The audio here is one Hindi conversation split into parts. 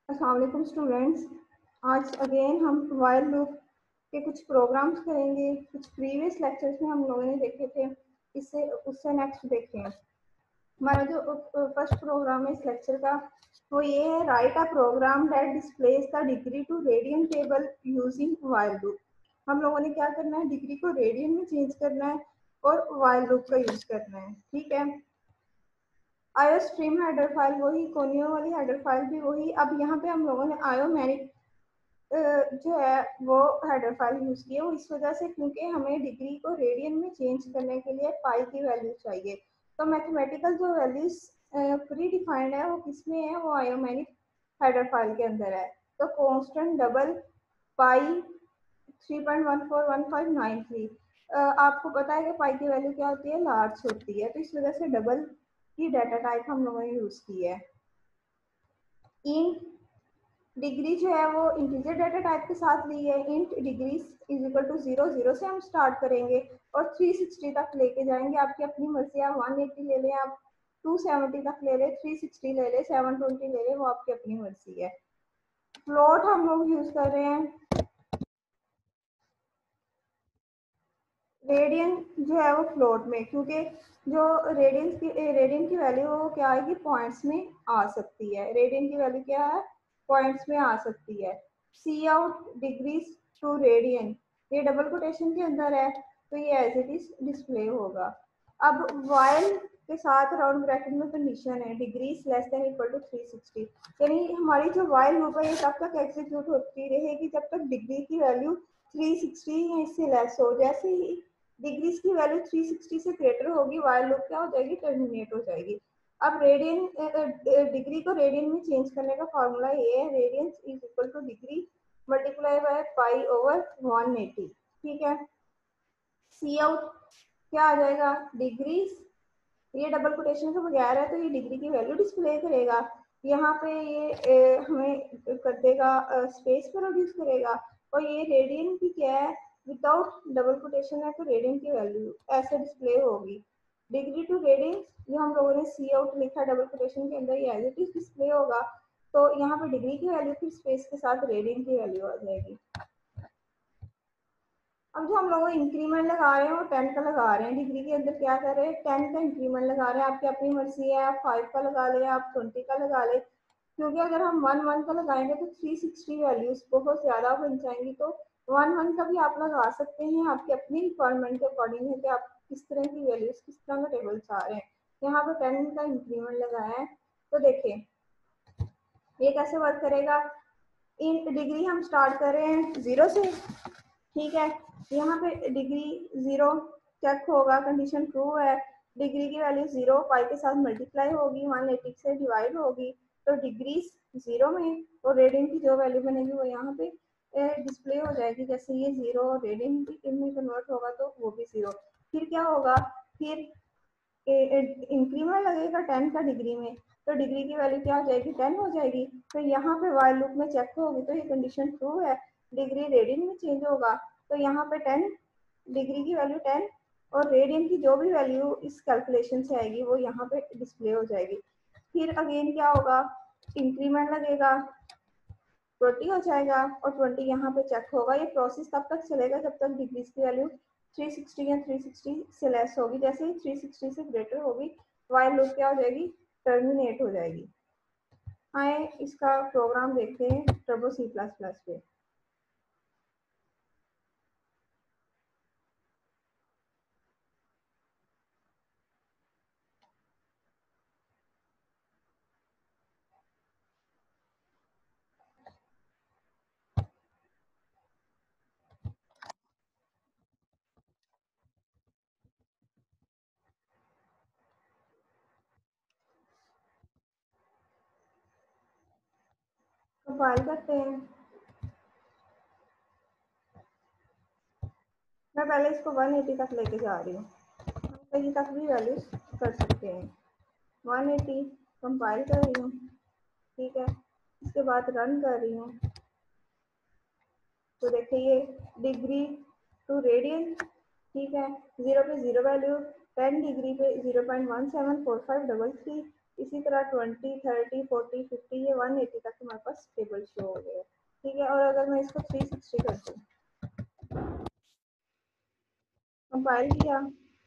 अस्सलाम वालेकुम स्टूडेंट्स। आज अगेन हम वाइल लूप के कुछ प्रोग्राम्स करेंगे। कुछ प्रीवियस लेक्चर्स में हम लोगों ने देखे थे, इससे उससे नेक्स्ट देखें। हमारा जो फर्स्ट प्रोग्राम है इस लेक्चर का वो ये है, write a program that displays the degree to radian table using while loop. हम लोगों ने क्या करना है, डिग्री को रेडियन में चेंज करना है और वाइल लूप का यूज करना है। ठीक है, आयो स्ट्रीम हेडर फाइल वही, कोनियो वाली हेडर फाइल भी वही। अब यहाँ पे हम लोगों ने आयो मैनिक जो है वो हेडर फाइल यूज की है, वो इस वजह से क्योंकि हमें डिग्री को रेडियन में चेंज करने के लिए पाई की वैल्यू चाहिए। तो मैथमेटिकल जो वैल्यूज प्री डिफाइंड है वो किसमें है, वो आयो मैनिक हेडर फाइल के अंदर है। तो कांस्टेंट डबल पाई 3.141593। आपको पता है कि पाई की वैल्यू क्या होती है, लार्ज होती है, तो इस वजह से डबल की डाटा टाइप हम लोगों ने यूज की है। इंट डिग्री जो है वो इंटीजर डाटा टाइप के साथ ली है। Int degree is equal to 0 से हम स्टार्ट करेंगे और 360 तक लेके जाएंगे। आपकी अपनी मर्जी, आप 180 ले लें, आप 270 तक ले लें, 360 ले लें, 720 ले लें, वो आपकी अपनी मर्जी है। फ्लोट हम लोग यूज कर रहे हैं, रेडियन जो है वो फ्लोट में, क्योंकि जो रेडियन की वैल्यू वो क्या आएगी, पॉइंट्स में आ सकती है। रेडियन की वैल्यू क्या है, पॉइंट्स में आ सकती है। Cout degrees to radian, ये डबल कोटेशन के अंदर है, तो ये एज इट इज डिस्प्ले होगा। अब वाइल के साथ राउंड ब्रैकेट में कंडीशन है, degrees less than equal to 360, यानी हमारी जो वाइल लूप है ये तब तक एग्जीक्यूट होती रहेगी जब तक डिग्री की वैल्यू 360 या इससे लेस हो। जैसे ही डिग्रीज की वैल्यू 360 से ग्रेटर होगी, वाइल लूप क्या हो जाएगी, टर्मिनेट हो जाएगी। अब रेडियन डिग्री को रेडियन में चेंज करने का फॉर्मूला ये है, radian is equal to degree multiply by pi over 180। ठीक है, सी आउट क्या आ जाएगा, डिग्रीज, ये डबल कोटेशन के बगैर है तो ये डिग्री की वैल्यू डिस्प्ले करेगा। यहाँ पे ये हमें कर देगा, स्पेस प्रोड्यूस करेगा। और ये रेडियन की क्या है, विदाउट डबल कोटेशन है तो रेडियन की वैल्यू ऐसे डिस्प्ले होगी। डिग्री टू रेडियन जो हम लोगों ने सी आउट लिखा डबल कोटेशन के अंदर, ये एज इट इज डिस्प्ले होगा। तो यहाँ पे डिग्री की वैल्यू फिर स्पेस के साथ रेडियन की वैल्यू आ जाएगी। अब जो हम लोग इंक्रीमेंट लगा रहे हैं वो 10 का लगा रहे हैं। डिग्री के अंदर क्या कर रहे हैं, 10 का इंक्रीमेंट लगा रहे हैं। आपकी अपनी मर्जी है, आप 5 का लगा ले, आप 20 का लगा ले, क्योंकि अगर हम 1 का लगाएंगे तो 360 वैल्यूज बहुत ज्यादा बन जाएंगी। तो 1 का भी आप लगा सकते हैं, आपकी अपनी रिक्वायरमेंट के अकॉर्डिंग है कि आप किस तरह की वैल्यूज, किस तरह का टेबल चाह रहे हैं। यहाँ पे 10 का इंक्रीमेंट लगाया है। तो देखिए ये कैसे वर्क करेगा। इन डिग्री हम स्टार्ट कर रहे हैं 0 से, ठीक है, यहाँ पे डिग्री 0 चेक होगा, कंडीशन ट्रू है। डिग्री की वैल्यू 0 पाई के साथ मल्टीप्लाई होगी, 180 से डिवाइड होगी, तो डिग्री 0 में और रेडियन की जो वैल्यू बनेगी वो यहाँ पे डिस्प्ले हो जाएगी। जैसे ये 0 रेडियन में कन्वर्ट होगा तो वो भी 0। फिर क्या होगा, फिर इंक्रीमेंट लगेगा 10 का डिग्री में, तो डिग्री की वैल्यू क्या हो जाएगी, 10 हो जाएगी। तो यहाँ पे वाइल लूप में चेक होगी तो ये कंडीशन ट्रू है, डिग्री रेडियन में चेंज होगा, तो यहाँ पे 10, डिग्री की वैल्यू 10 और रेडियन की जो भी वैल्यू इस कैलकुलेशन से आएगी वो यहाँ पे डिस्प्ले हो जाएगी। फिर अगेन क्या होगा, इंक्रीमेंट लगेगा, 20 हो जाएगा और 20 यहाँ पे चेक होगा। ये प्रोसेस तब तक चलेगा जब तक डिग्रीज की वैल्यू 360 या 360 से लेस होगी। जैसे ही 360 से ग्रेटर होगी, वाइल लूप क्या हो जाएगी, टर्मिनेट हो जाएगी। आए इसका प्रोग्राम देखते हैं टर्बो C++ पे। कंपाइल करते हैं। मैं पहले इसको 180 तक लेके जा रही हूँ, हम कहीं तक भी वैल्यूज कर सकते हैं। 180 कंपाइल कर रही हूँ, ठीक है, इसके बाद रन कर रही हूँ। तो देखिए डिग्री टू रेडियन, ठीक है, 0 पे 0 वैल्यू, 10 डिग्री पे 0.174533, इसी तरह 20, 30, 40, 50, ये 180 तक हमारे पास टेबल शो हो गया। ठीक है, और अगर मैं इसको 360 कर दूँ, कंपाइल किया,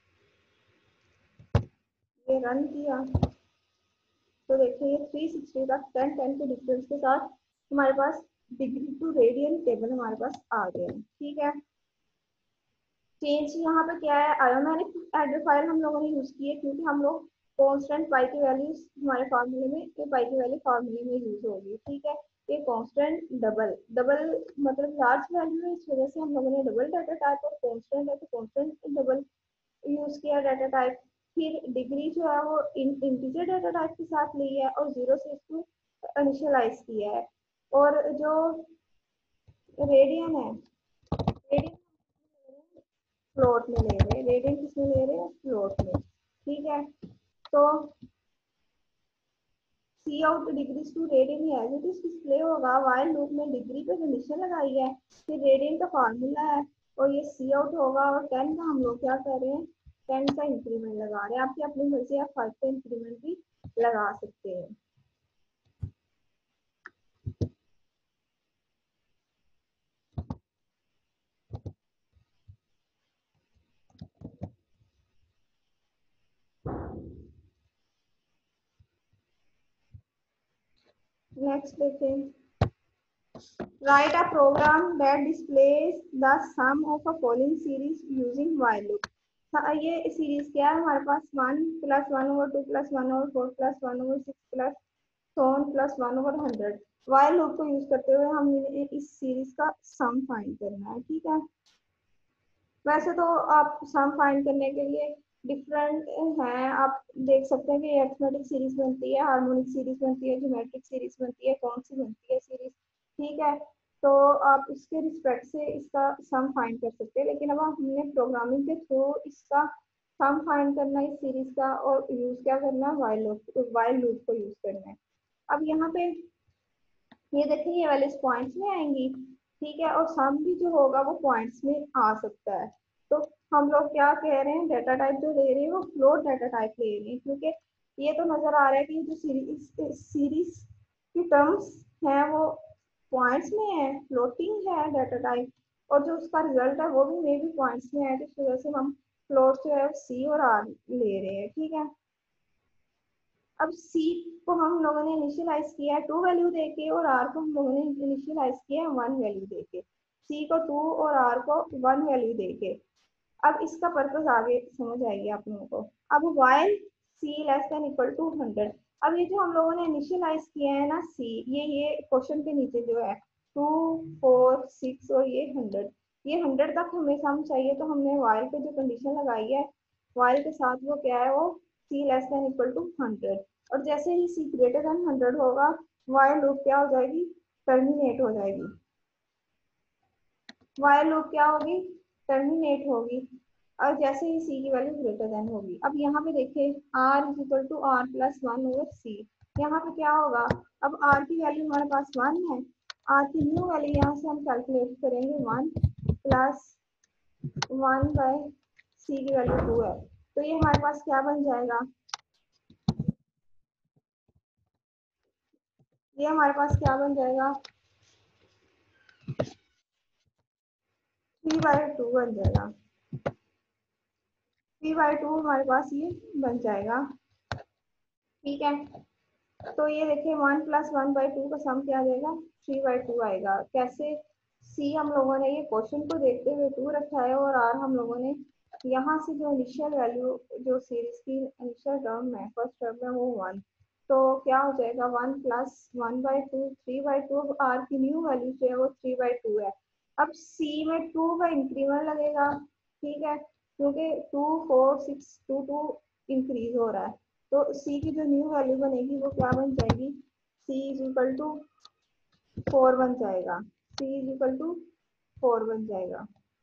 ये रन किया, तो देखिए 360 तक 10 के डिफरेंस के साथ हमारे पास डिग्री टू रेडियन टेबल हमारे पास आ गया। ठीक है, चेंज यहाँ पे क्या है, आयोमेरिक एड्रेस फाइल हम लोगों ने यूज की है क्योंकि हम लोग कांस्टेंट पाई की वैल्यूज हमारे फार्मूले में, ये पाई की वैल्यू फार्मूले में यूज होगी। ठीक है, ये कांस्टेंट डबल डबल मतलब लार्ज वैल्यू है, इस वजह से हम लोगों ने डबल डाटा टाइप, और कांस्टेंट है तो कांस्टेंट डबल यूज किया डाटा टाइप। फिर डिग्री जो है वो इंटीजर डाटा टाइप के साथ ली है और 0 से इसको इनिशियलाइज किया है। और जो रेडियन है, रेडियन फ्लोट में ले रहे हैं, रेडियन किसमें ले रहे हैं, फ्लोट में। ठीक है, तो cout degrees to radian ही एज इट इज डिस्प्ले होगा, वाइल लूप में डिग्री पे कंडीशन लगाई है, फिर रेडियन का फार्मूला है और ये सी आउट होगा, और 10 का हम लोग क्या कर रहे हैं, 10 का इंक्रीमेंट लगा रहे हैं। आपकी अपनी मर्जी, आप 5 का इंक्रीमेंट भी लगा सकते हैं। नेक्स्ट देखें, write a program that displays the sum of a following series using while loop। ये सीरीज क्या है हमारे पास, 1 + 1/2 + 1/4 + 1/6 plus so on plus 1/100। While loop को यूज करते हुए हम इस सीरीज का सम फाइंड करना है। ठीक है, वैसे तो आप सम फाइंड करने के लिए डिफरेंट हैं, आप देख सकते हैं कि अरिथमेटिक सीरीज बनती है, हार्मोनिक सीरीज बनती है, ज्योमेट्रिक सीरीज बनती है, कौन सी बनती है सीरीज। ठीक है, तो आप इसके रिस्पेक्ट से इसका सम फाइंड कर सकते हैं, लेकिन अब हमने प्रोग्रामिंग के थ्रू इसका सम फाइंड करना है इस सीरीज का, और यूज क्या करना है, वाइल लूप को यूज करना है। अब यहाँ पे ये देखिए ये वाले पॉइंट्स में आएंगी। ठीक है, और सम भी जो होगा वो पॉइंट्स में आ सकता है। तो हम लोग क्या कह रहे हैं, डाटा टाइप जो ले रहे हैं वो फ्लोट डाटा टाइप ले रहे हैं, क्योंकि ये तो नजर आ रहा है कि जो सीरीज की टर्म्स है वो पॉइंट्स में है, फ्लोटिंग है डाटा टाइप, और जो उसका रिजल्ट है वो भी मे भी पॉइंट्स में है, तो इस वजह से हम फ्लोट जो है सी और आर ले रहे हैं। ठीक है, अब सी को हम लोगों ने इनिशियलाइज किया है 2 वैल्यू देके, और आर को हम लोगों ने इनिशियलाइज किया है 1 वैल्यू देके। सी को 2 और आर को 1 वैल्यू देके। अब इसका पर्पस आगे समझ आएगी आप लोगों को। अब while c less than equal to 100, अब ये जो हम लोगों ने इनिशियलाइज किया है ना सी, ये क्वेश्चन के नीचे जो है 2, 4, 6 और ये 100, ये 100 तक हमें सम चाहिए, तो हमने वाइल पे जो कंडीशन लगाई है वाइल के साथ वो क्या है, वो c less than equal to 100, और जैसे ही सी ग्रेटर देन 100 होगा वाइल लूप क्या हो जाएगी, टर्मिनेट हो जाएगी। वाइल लूप क्या होगी, टर्मिनेट होगी, और जैसे ही सी की वैल्यू ग्रेटर देन होगी। अब यहाँ पे देखिए r is equal to r plus 1/c, यहाँ पे क्या होगा, अब आर की वैल्यू हमारे पास 1 है, आर की न्यू वैल्यू यहाँ से हम कैलकुलेट करेंगे 1 प्लस 1/c की वैल्यू 2 है, तो ये हमारे पास क्या बन जाएगा, ये हमारे पास क्या बन जाएगा, 3/2 बन जाएगा। 3/2 हमारे पास ये बन जाएगा। ठीक है, तो ये देखिए 1 + 1/2 का सम क्या आ जाएगा, 3/2 आएगा। कैसे, सी हम लोगों ने ये क्वेश्चन को देखते हुए 2 रखा है, और आर हम लोगों ने यहाँ से जो इनिशियल वैल्यू जो सीरीज की इनिशियल टर्म है, फर्स्ट टर्म है वो 1, तो क्या हो जाएगा 1 + 1/2 3/2, आर की न्यू वैल्यू जो है वो 3/2 है। अब सी में 2 का इंक्रीमेंट लगेगा। ठीक है, क्योंकि 2, 4, 6 2 2 इंक्रीज हो रहा है, तो सी की जो न्यू वैल्यू बनेगी वो क्या बन जाएगी, सी इज इक्वल टू 4 बन जाएगा, सी इज इक्वल टू 4 बन जाएगा।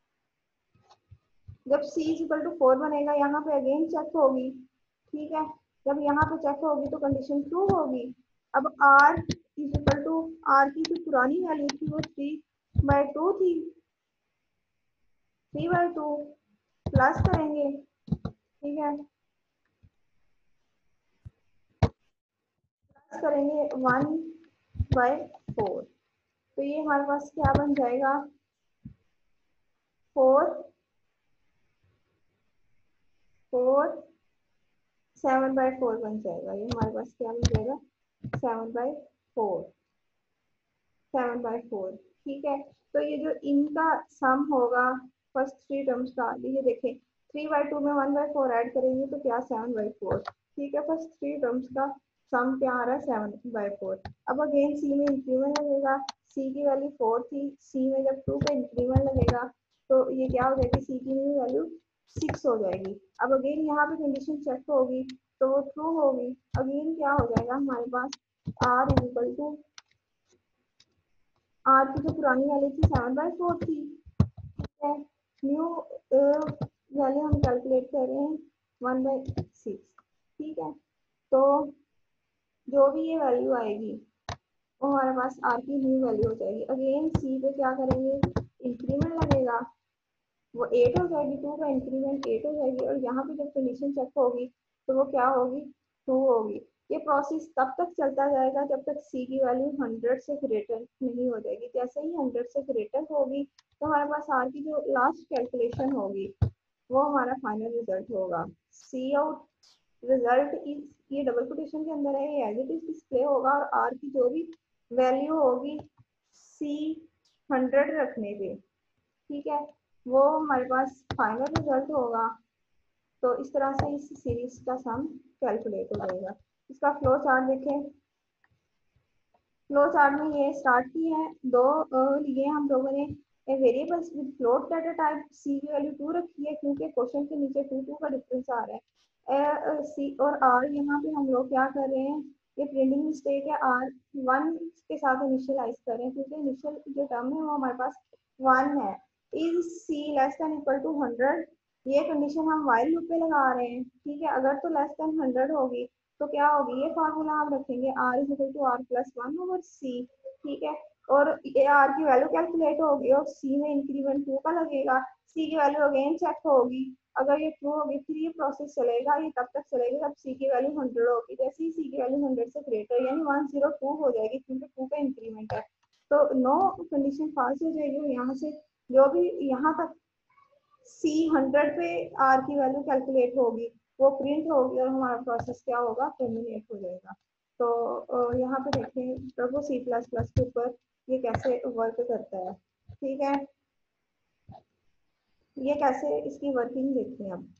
जब सी इज इक्वल टू 4 बनेगा यहाँ पे अगेन चेक होगी। ठीक है, जब यहाँ पे चेक होगी तो कंडीशन ट्रू होगी। अब r is equal to, r की जो पुरानी वैल्यू थी वो 3/2 थी, 3/2 प्लस करेंगे। ठीक है, करेंगे 1/4, तो ये हमारे पास क्या बन जाएगा 7/4 बन जाएगा। ये हमारे पास क्या बन जाएगा 7/4, 7/4। ठीक है, तो ये जो इनका सम होगा फर्स्ट थ्री टर्म्स का, ये देखें 3/2 में 1/4 ऐड करेंगे तो क्या 7/4। ठीक है, फर्स्ट थ्री टर्म्स का सम क्या आ रहा है 7/4। अब अगेन सी में इंक्रीमेंट लगेगा, सी की वैल्यू 4 थी, सी में जब 2 का इंक्रीमेंट लगेगा तो ये क्या हो जाएगी सी की न्यू वैल्यू 6 हो जाएगी। अब अगेन यहाँ पे कंडीशन चेक होगी तो वो ट्रू होगी। अगेन क्या हो जाएगा हमारे पास r is equal to, r की जो पुरानी वैल्यू थी 7/4 थी, ठीक है, न्यू वैल्यू हम कैलकुलेट कर रहे हैं 1/6। ठीक है, तो जो भी ये वैल्यू आएगी वो हमारे पास आर की न्यू वैल्यू हो जाएगी। अगेन सी पे क्या करेंगे इंक्रीमेंट लगेगा, वो 8 हो जाएगी, 2 का इंक्रीमेंट 8 हो जाएगी, और यहाँ पे जब कंडीशन चेक होगी तो वो क्या होगी 2 होगी। ये प्रोसेस तब तक चलता जाएगा जब तक सी की वैल्यू 100 से ग्रेटर नहीं हो जाएगी। जैसे ही 100 से ग्रेटर होगी तो हमारे पास आर की जो लास्ट कैलकुलेशन होगी वो हमारा फाइनल रिजल्ट होगा। सी आउट रिजल्ट इज, ये डबल कोटेशन के अंदर है, ये एज इट इज डिस्प्ले होगा, और आर की जो भी वैल्यू होगी सी 100 रखने पे, ठीक है, वो हमारे पास फाइनल रिजल्ट होगा। तो इस तरह से इस सीरीज का सम कैलकुलेट हो जाएगा। इसका फ्लो चार्ट देखें, फ्लो चार्ट में ये स्टार्ट की है दो लिए हम लोगों ने variables with float data type, c की वैल्यू 2 रखी है क्योंकि क्वेश्चन के नीचे 2 का डिफरेंस आ रहा है। सी और आर यहाँ पे हम लोग क्या कर रहे हैं, ये प्रिंटिंग मिस्टेक है, आर 1 के साथ इनिशियलाइज कर रहे हैं क्योंकि इनिशियल जो टर्म है वो हमारे पास 1 है। Is c less than equal to 100, ये कंडीशन हम वाइल लूप पे लगा रहे हैं। ठीक है, अगर तो लेस देन 100 होगी तो क्या होगी, ये फार्मूला हम रखेंगे r is equal to r plus 1/c। ठीक है, और ये आर की वैल्यू कैलकुलेट होगी और सी में इंक्रीमेंट 2 का लगेगा, सी की वैल्यू अगेन चेक होगी, अगर ये ट्रू होगी फिर ये प्रोसेस चलेगा, ये तब तक चलेगा जब सी की वैल्यू 100 होगी। जैसे ही सी की वैल्यू 100 से ग्रेटर यानी 102 हो जाएगी क्योंकि 2 का इंक्रीमेंट है, तो नो कंडीशन फॉल्स हो जाएगी, और यहाँ से जो भी यहाँ तक सी 100 पे आर की वैल्यू कैलकुलेट होगी वो प्रिंट होगी और हमारा प्रोसेस क्या होगा टर्मिनेट हो जाएगा। तो यहाँ पे देखें प्रभु सी प्लस प्लस के ऊपर ये कैसे वर्क करता है। ठीक है, ये कैसे इसकी वर्किंग देखते हैं अब।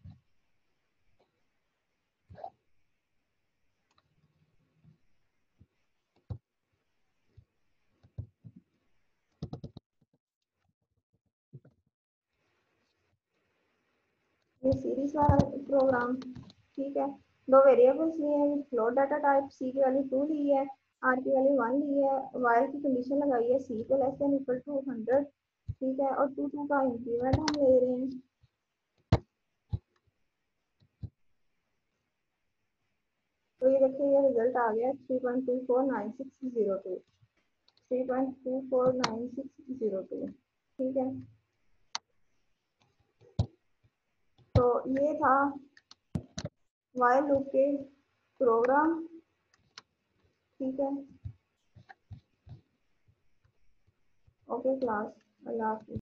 ये सीरीज वाला प्रोग्राम, ठीक है, दो वेरिएबल्स लिए हैं, फ्लोट डाटा टाइप, सी की वैल्यू 2 ली है, आर की वैल्यू 1 ली है, वाइल की कंडीशन लगाई है सी को लेस देन इक्वल टू 100, ठीक है, और 2 का इंक्रीमेंट हम ले रहे हैं। तो ये देखिए ये रिजल्ट आ गया 3.249602, 3.249602। ठीक है, तो ये था वाइल लूप के प्रोग्राम। ठीक है, ओके क्लास, अल्लाह हाफिज़।